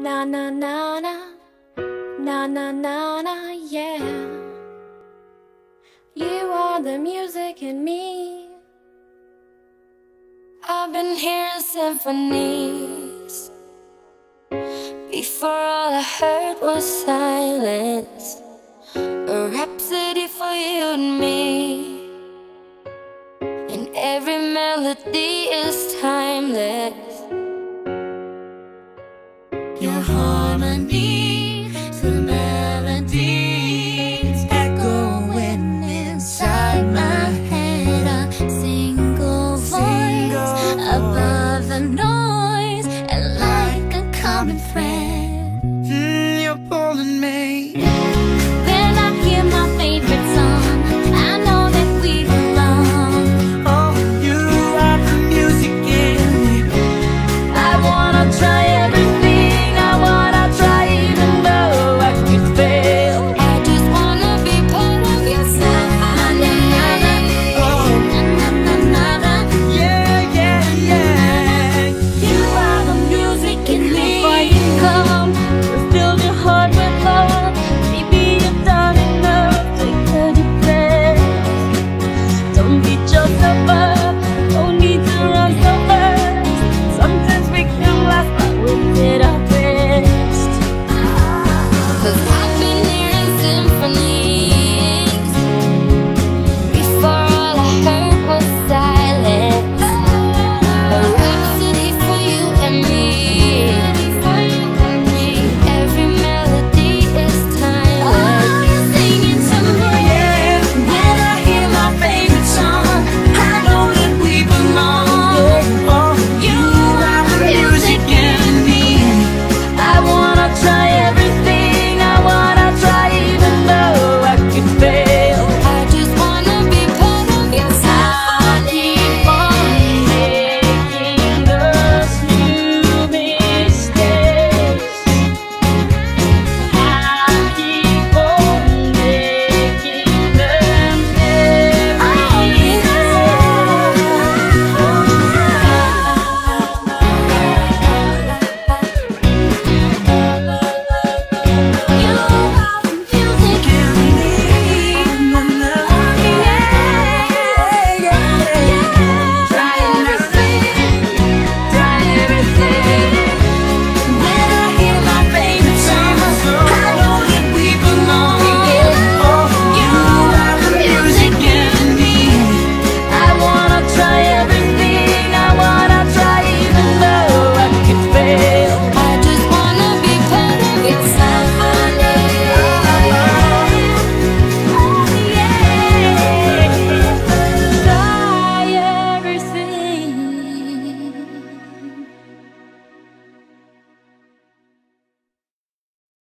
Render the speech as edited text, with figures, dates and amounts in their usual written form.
Na na na na, na na na na, yeah. You are the music in me. I've been hearing symphonies. Before all I heard was silence, a rhapsody for you and me. And every melody is timeless. Your harmony, the melodies echoing inside my head. A single voice above the noise, and like a common thread.